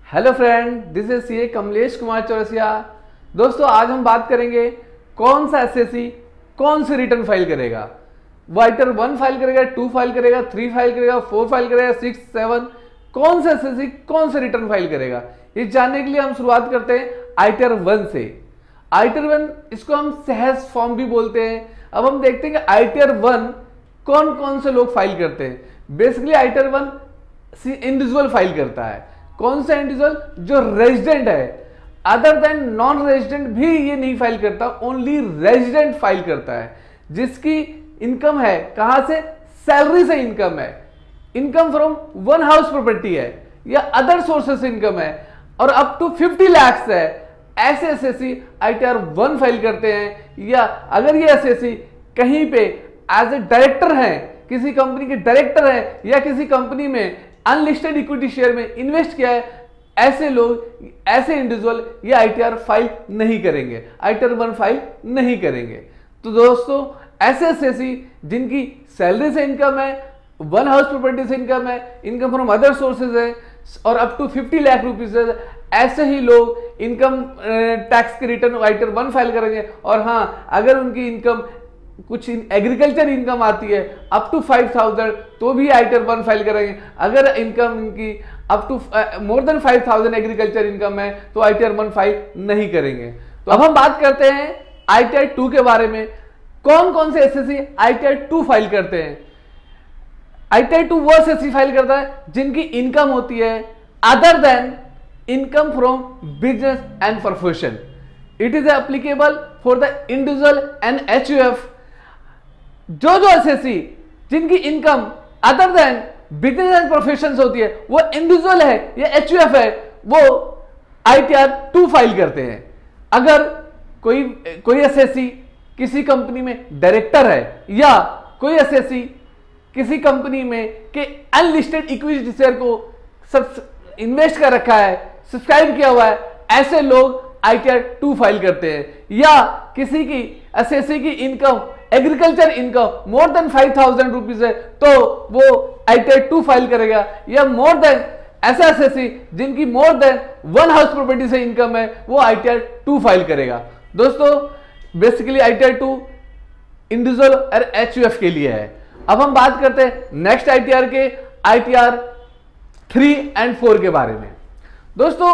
Hello friend, this is CA Kamlesh Kumar Chaurasia. दोस्तों, आज हम बात करेंगे कौन सा एसएससी कौन सी रिटर्न फाइल करेगा। वो आइटर 1 फाइल करेगा, 2 फाइल करेगा, 3 फाइल करेगा, 4 फाइल करेगा, 6, 7, कौन सा एसएससी कौन सा रिटर्न फाइल करेगा। ये जानने के लिए हम शुरुआत करते हैं आइटर 1 से। आइटर 1 इसको हम सहज फॉर्म भी बोलते हैं। अब हम देखते हैं कि आइटर 1 कौन कौन से लोग फाइल करते हैं। बेसिकली आइटर 1 इंडिविजुअल फाइल करता है। कौन सा इंडिविजुअल? जो रेजिडेंट है। अदर देन नॉन रेजिडेंट भी ये नहीं फाइल करता, ओनली रेजिडेंट फाइल करता है। जिसकी इनकम है कहां से? सैलरी से इनकम है, income from one house property है या अदर सोर्सेस से इनकम है और अप टू 50 लाख है। ऐसे एसएससी आईटीआर 1 फाइल करते हैं। या अगर ये एसएससी कहीं पे एज ए डायरेक्टर है, किसी कंपनी के डायरेक्टर है या किसी कंपनी में अनलिस्टेड इक्विटी शेयर में इन्वेस्ट किया है, ऐसे लोग, ऐसे इंडिविजुअल ये आईटीआर फाइल नहीं करेंगे, आईटीआर 1 फाइल नहीं करेंगे। तो दोस्तों, ऐसे एसएससी जिनकी सैलरी से इनकम है, वन हाउस प्रॉपर्टी से इनकम है, इनकम फ्रॉम अदर सोर्सेज है और अप टू 50 लाख रुपीज है, ऐसे ही लोग इनकम टैक्स के रिटर्न आईटीआर 1 फाइल करेंगे। और हाँ, अगर उनकी इनकम कुछ एग्रीकल्चर इनकम आती है अप टू 5000 तो भी आईटीआर 1 फाइल करेंगे। अगर इनकम इनकी up to more than 5000 agriculture income है तो आईटीआर 1 फाइल नहीं करेंगे। तो अब हम बात करते हैं आईटीआर 2 के बारे में। कौन कौन से एसएससी आईटीआर 2 फाइल करते हैं? आईटीआर 2 वो एसएससी फाइल करता है जिनकी इनकम होती है other than income from business and profession. It is applicable for the individual and HUF. जो एसएससी जिनकी income other than business and profession होती है, वो इंडिविजुअल है या एचयूएफ है, वो आईटीआर 2 फाइल करते हैं। अगर कोई एसएससी किसी कंपनी में डायरेक्टर है या कोई एसएससी किसी कंपनी में के अनलिस्टेड इक्विटी शेयर को इन्वेस्ट कर रखा है, सब्सक्राइब किया हुआ है, ऐसे लोग आईटीआर 2 फाइल करते हैं। या किसी की एसएससी की income, agriculture income more than 5000 rupees है तो वो आईटीआर 2 फाइल करेगा। या मोर देन ऐसा एसएससी जिनकी more than one house property से इनकम है, वो आईटीआर 2 फाइल करेगा। दोस्तों, बेसिकली आईटीआर 2 इंडिविजुअल और एचयूएफ के लिए है। अब हम बात करते हैं नेक्स्ट आईटीआर के, आईटीआर 3 एंड 4 के बारे में। दोस्तों,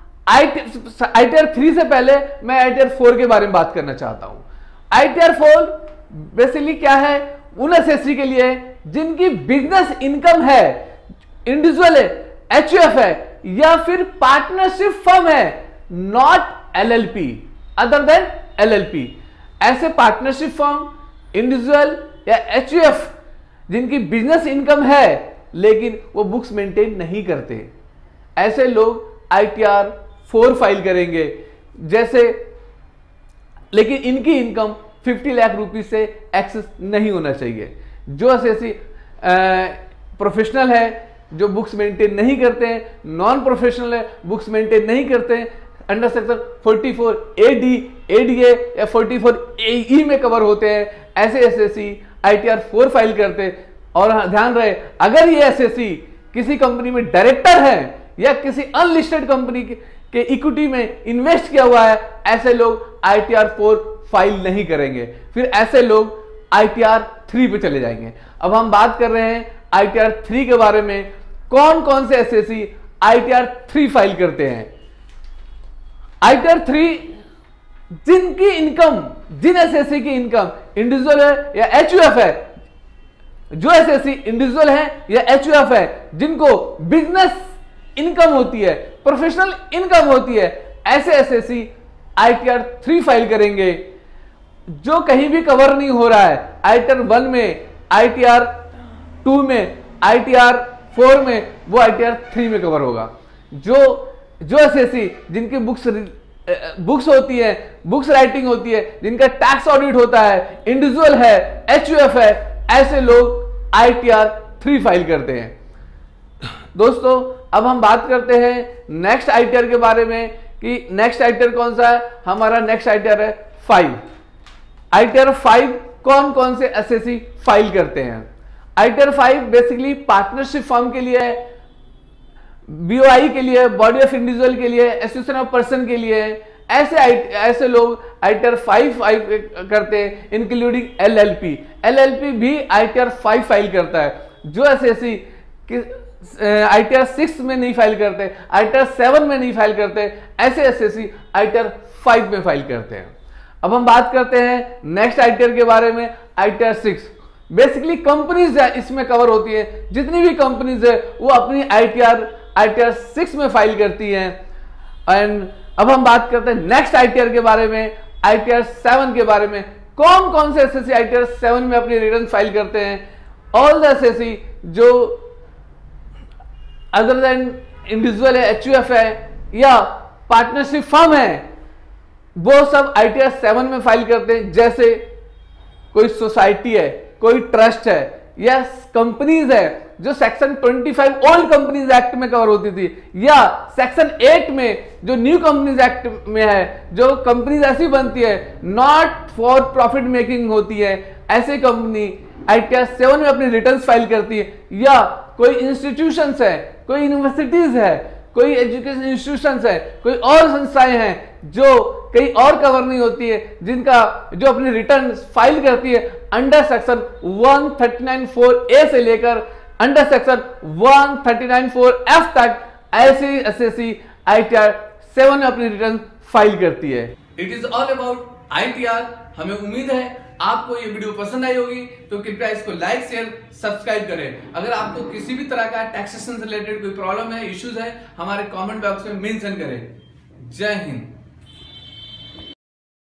आईटीआर 3 से पहले मैं आईटीआर 4 के बारे में बात करना चाहता हूं। आईटीआर 4 बेसिकली क्या है? उन एसएससी के लिए जिनकी बिजनेस इनकम है, इंडिविजुअल है, एचयूएफ है या फिर पार्टनरशिप फर्म है, not LLP, other than LLP. ऐसे पार्टनरशिप फर्म, इंडिविजुअल या एचयूएफ जिनकी बिजनेस इनकम है लेकिन वो बुक्स मेंटेन नहीं करते, ऐसे लोग आईटीआर 4 फाइल करेंगे। जैसे, लेकिन इनकी इनकम 50 लाख रुपीज से एक्सेस नहीं होना चाहिए। जो एसएससी प्रोफेशनल है, जो बुक्स मेंटेन नहीं करते हैं, नॉन प्रोफेशनल है, बुक्स मेंटेन नहीं करते हैं, अंडर सेक्शन 44 AD, ADA या 44 AE में कवर होते हैं, ऐसे एसएससी आईटीआर 4 फाइल करते हैं। और ध्यान रहे, अगर ये एसएससी किसी कंपनी में डायरेक्टर है या किसी अनलिस्टेड कंपनी के इक्विटी में इन्वेस्ट किया हुआ है, ऐसे लोग आईटीआर 4 फाइल नहीं करेंगे। फिर ऐसे लोग आईटीआर 3 पे चले जाएंगे। अब हम बात कर रहे हैं आईटीआर 3 के बारे में। कौन कौन से एसएससी आईटीआर 3 फाइल करते हैं? आईटीआर 3 जिनकी इनकम, जिन एसएससी की इनकम इंडिविजुअल है या एचयूएफ है, जो एसएससी इंडिविजुअल है या एचयूएफ है जिनको बिजनेस इनकम होती है, प्रोफेशनल इनकम होती है, ऐसे एसएससी आईटीआर 3 फाइल करेंगे। जो कहीं भी कवर नहीं हो रहा है, आईटीआर 1 में, आईटीआर 2 में, आईटीआर 4 में, वो आईटीआर 3 में कवर होगा। जो एसएससी जिनकी बुक्स होती है, बुक्स राइटिंग होती है, जिनका टैक्स ऑडिट होता है, इंडिविजुअल है, एचयूएफ है, ऐसे लोग आईटीआर 3 फाइल करते हैं। दोस्तों, अब हम बात करते हैं नेक्स्ट आईटीआर के बारे में कि नेक्स्ट आईटीआर कौन सा है। हमारा नेक्स्ट आईटीआर है 5। आईटीआर 5 कौन कौन से एसएससी फाइल करते हैं? आईटीआर 5 बेसिकली पार्टनरशिप फर्म के लिए है, BOI के लिए, बॉडी ऑफ इंडिविजुअल के लिए, एसोसिएशन ऑफ पर्सन के लिए, ऐसे लोग ITR 5 करते हैं, इंक्लूडिंग LLP भी ITR 5 फाइल करता है। जो SSC ITR 6 में नहीं फाइल करते, ITR 7 में नहीं फाइल करते, ऐसे SSC ITR 5 में फाइल करते हैं। अब हम बात करते हैं नेक्स्ट ITR के बारे में, ITR 6। बेसिकली कंपनीज इसमें कवर होती है, जितनी भी कंपनीज है वो अपनी ITR 6 में फाइल करती हैं। एंड अब हम बात करते हैं नेक्स्ट ITR के बारे में, ITR 7 के बारे में। कौन कौन से SSC ITR 7 में अपनी रिटर्न फाइल करते हैं? ऑल द SSC जो अदर देन इंडिविजुअल है, HUF है या पार्टनरशिप फर्म है, वो सब ITR 7 में फाइल करते हैं। जैसे कोई सोसाइटी है, कोई ट्रस्ट है या कंपनीज है जो सेक्शन 25 ओल्ड कंपनीज एक्ट में कवर होती थी, या सेक्शन 8 में जो न्यू कंपनीज एक्ट में है, जो कंपनीज ऐसी बनती है नॉट फॉर प्रॉफिट मेकिंग होती है, ऐसी कंपनी ITR 7 में अपनी रिटर्न्स फाइल करती है। या कोई इंस्टीट्यूशंस है, कोई यूनिवर्सिटीज है, कोई एजुकेशन इंस्टीट्यूशंस है, कोई और संस्थाएं हैं जो कहीं और कवर नहीं होती है, जो अपनी रिटर्न फाइल करती है अंडर सेक्शन 139(4)A से लेकर अंडर सेक्शन 139(4)F तक, ऐसी SSC ITR 7 में अपनी रिटर्न फाइल करती है। It is all about ITR। हमें उम्मीद है आपको ये वीडियो पसंद आई होगी, तो कृपया इसको लाइक, शेयर, सब्सक्राइब करें। अगर आपको किसी भी तरह का टैक्सेशन से रिलेटेड कोई प्रॉब्लम है, इश्यूज है, हमारे कमेंट बॉक्स में मेंशन करें। जय हिंद।